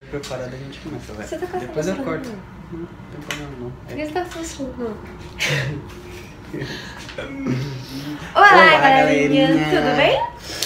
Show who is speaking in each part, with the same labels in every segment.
Speaker 1: preparado, a gente começa, vai.
Speaker 2: Você tá fazendo
Speaker 1: Depois eu
Speaker 2: isso,
Speaker 1: corto.
Speaker 2: não?
Speaker 1: Não tem problema não.
Speaker 2: Por que você tá fazendo?
Speaker 1: Olá,
Speaker 2: Olá, galerinha.
Speaker 1: galerinha.
Speaker 2: Tudo bem?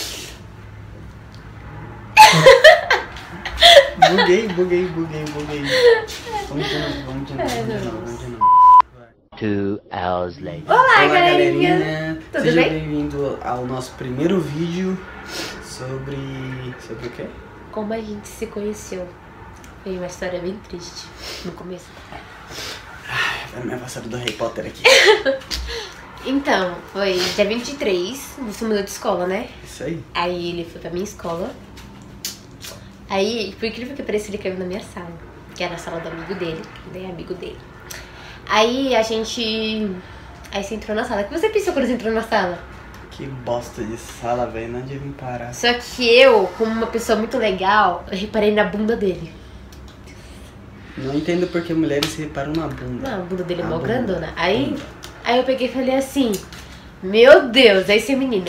Speaker 1: Buguei. Vamos de novo.
Speaker 3: 2 hours later.
Speaker 2: Olá, galerinha. Tudo
Speaker 1: Seja
Speaker 2: bem?
Speaker 1: bem-vindo ao nosso primeiro vídeo sobre o quê?
Speaker 2: Como a gente se conheceu. Foi uma história bem triste no começo.
Speaker 1: Vai minha vassoura do Harry Potter aqui.
Speaker 2: Então, foi dia 23, você mudou de escola, né?
Speaker 1: Isso aí.
Speaker 2: Aí ele foi pra minha escola. Aí, por incrível que pareça, ele caiu na minha sala, que era a sala do amigo dele, daí amigo dele. Aí a gente... Aí você entrou na sala. O que você pensou quando você entrou na sala?
Speaker 1: Que bosta de sala, velho. Não devia parar.
Speaker 2: Só que eu, como uma pessoa muito legal, eu reparei na bunda dele.
Speaker 1: Não entendo porque mulheres reparam na bunda.
Speaker 2: Não, a bunda dele é
Speaker 1: A
Speaker 2: mó
Speaker 1: bunda.
Speaker 2: grandona. Aí eu peguei e falei assim, meu Deus, aí esse menino.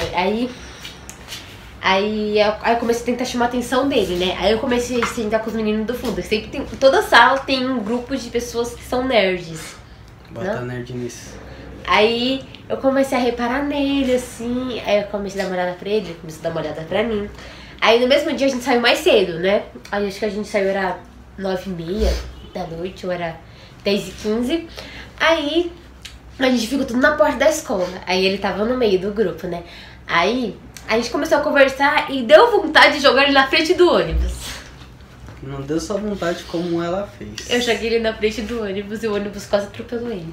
Speaker 2: Aí eu comecei a tentar chamar a atenção dele, né? Aí eu comecei a sentar com os meninos do fundo. Sempre tem, toda sala tem um grupo de pessoas que são nerds.
Speaker 1: Bota
Speaker 2: Não?
Speaker 1: nerd nisso.
Speaker 2: Aí eu comecei a reparar nele, assim. Aí eu comecei a dar uma olhada pra ele, ele começou a dar uma olhada pra mim. Aí no mesmo dia a gente saiu mais cedo, né? Aí acho que a gente saiu era 9h30 da noite, ou era 10h15. Aí a gente ficou tudo na porta da escola. Aí ele tava no meio do grupo, né? Aí a gente começou a conversar e deu vontade de jogar ele na frente do ônibus.
Speaker 1: Não deu só vontade como ela fez.
Speaker 2: Eu joguei ele na frente do ônibus e o ônibus quase atropelou ele.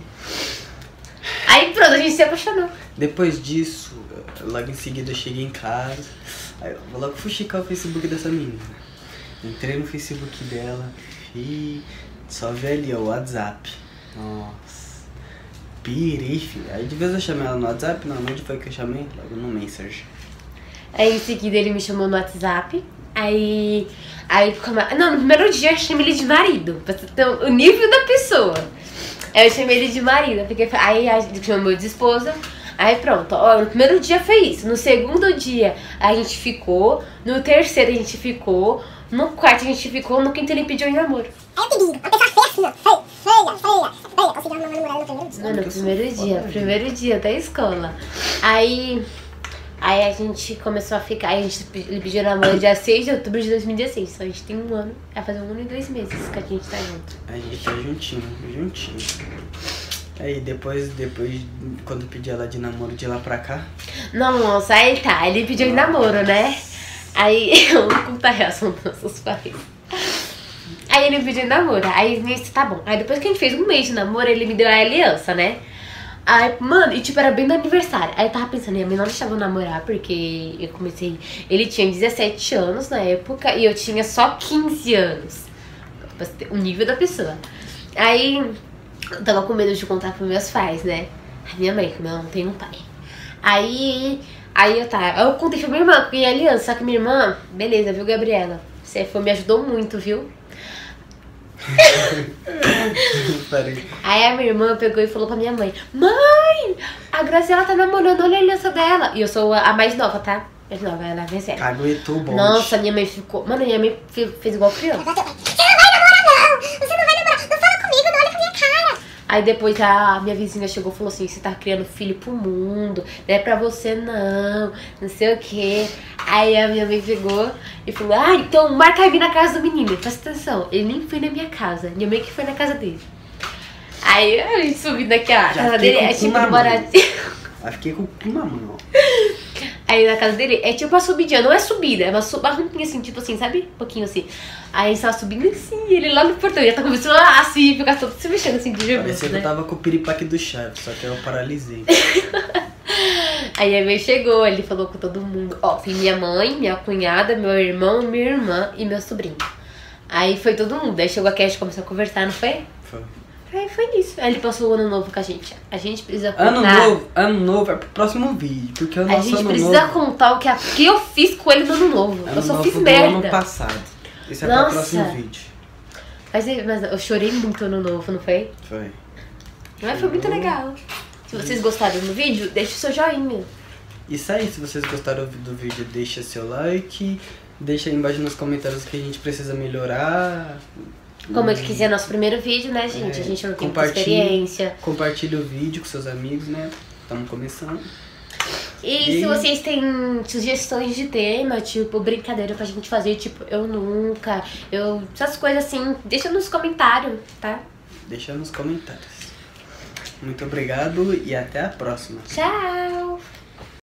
Speaker 2: Aí pronto, a gente se apaixonou.
Speaker 1: Depois disso, logo em seguida eu cheguei em casa. Aí eu vou logo fuxicar o Facebook dessa menina. Entrei no Facebook dela e só vi ali, ó, o WhatsApp. Nossa. Pirei, filho. Aí de vez eu chamei ela no WhatsApp, não, onde foi que eu chamei? Logo no Messenger.
Speaker 2: Aí em seguida ele me chamou no WhatsApp. Aí não, no primeiro dia eu chamei ele de marido, pra você ter o nível da pessoa. Aí eu chamei ele de marido, aí ele chamou de esposa. Aí pronto, ó, no primeiro dia foi isso. No segundo dia a gente ficou. No terceiro a gente ficou. No quarto a gente ficou. No quinto ele pediu em namoro.
Speaker 4: Aí eu pedi, a pessoa feia. Consegui arrumar uma namorada no primeiro dia.
Speaker 2: No primeiro dia da escola. Aí a gente começou a ficar. Ele pediu namoro dia 6 de outubro de 2016. Então a gente tem um ano. Vai fazer 1 ano e 2 meses que a gente tá junto.
Speaker 1: A gente tá juntinho. Aí depois, quando eu pedi ela de namoro de lá pra cá.
Speaker 2: Nossa, aí tá. Ele pediu em namoro, né? Aí eu vou contar a reação dos nossos pais. Aí ele pediu em namoro. Aí nisso tá bom. Aí depois que a gente fez 1 mês de namoro, ele me deu a aliança, né? Aí, mano, e tipo, era bem no aniversário. Aí eu tava pensando, minha mãe não deixava eu namorar, porque eu comecei... Ele tinha 17 anos na época e eu tinha só 15 anos. Pra você ter o nível da pessoa. Aí eu tava com medo de contar pros meus pais, né? A minha mãe, que eu não tenho um pai. Aí eu contei pra minha irmã, que ia aliança. Só que minha irmã, beleza, viu, Gabriela? Você me ajudou muito, viu? Aí a minha irmã pegou e falou pra minha mãe: Mãe, a Graciela tá namorando, olha a aliança dela. E eu sou a mais nova, tá? Mais nova, ela é mais velha.
Speaker 1: Caguetou o bonde.
Speaker 2: Nossa, minha mãe ficou... Mano, minha mãe fez igual criança.
Speaker 4: Você não vai namorar, não! Você não vai namorar! Não fala comigo, não olha pra minha cara!
Speaker 2: Aí depois a minha vizinha chegou e falou assim: você tá criando filho pro mundo, não é pra você não sei o que. Aí a minha mãe pegou e falou: ah, então marca vir na casa do menino. Presta atenção, ele nem foi na minha casa, minha mãe que foi na casa dele. Aí a gente subiu naquela casa dele, é tipo moradinho.
Speaker 1: Aí fiquei com uma mão.
Speaker 2: Aí na casa dele é tipo uma subidinha, não é subida, é uma rampinha assim, tipo assim, sabe? Um pouquinho assim. Aí a gente tava subindo assim, ele lá no portão, já tá começando a assim, ficar todo se mexendo assim de nervoso,
Speaker 1: Parecia que
Speaker 2: né?
Speaker 1: eu tava com o piripaque do Chaves, só que eu paralisei.
Speaker 2: Aí a mãe chegou, ele falou com todo mundo. Ó, tem minha mãe, minha cunhada, meu irmão, minha irmã e meu sobrinho. Aí foi todo mundo, aí chegou aqui, a gente começou a conversar, não foi?
Speaker 1: Foi.
Speaker 2: Aí foi isso. Aí ele passou o ano novo com a gente. A gente precisa contar.
Speaker 1: Ano novo é pro próximo vídeo, porque o
Speaker 2: A
Speaker 1: nosso
Speaker 2: gente
Speaker 1: ano
Speaker 2: precisa
Speaker 1: novo...
Speaker 2: contar o que eu fiz com ele no ano novo.
Speaker 1: Ano
Speaker 2: Eu só
Speaker 1: novo
Speaker 2: fiz
Speaker 1: do
Speaker 2: merda.
Speaker 1: ano passado. Esse é pro
Speaker 2: Nossa.
Speaker 1: próximo vídeo.
Speaker 2: Mas eu chorei muito no ano novo, não foi?
Speaker 1: Foi.
Speaker 2: Mas foi muito legal. Se vocês gostaram do vídeo, deixe o seu joinha.
Speaker 1: Isso aí, se vocês gostaram do vídeo, deixa seu like. Deixa aí embaixo nos comentários o que a gente precisa melhorar.
Speaker 2: Como eu quiser nosso primeiro vídeo, né, gente? A gente não tem muita experiência.
Speaker 1: Compartilha o vídeo com seus amigos, né? Estamos começando.
Speaker 2: E se vocês têm sugestões de tema, tipo, brincadeira pra gente fazer, tipo, eu nunca, essas coisas assim, deixa nos comentários, tá?
Speaker 1: Deixa nos comentários. Muito obrigado e até a próxima.
Speaker 2: Tchau!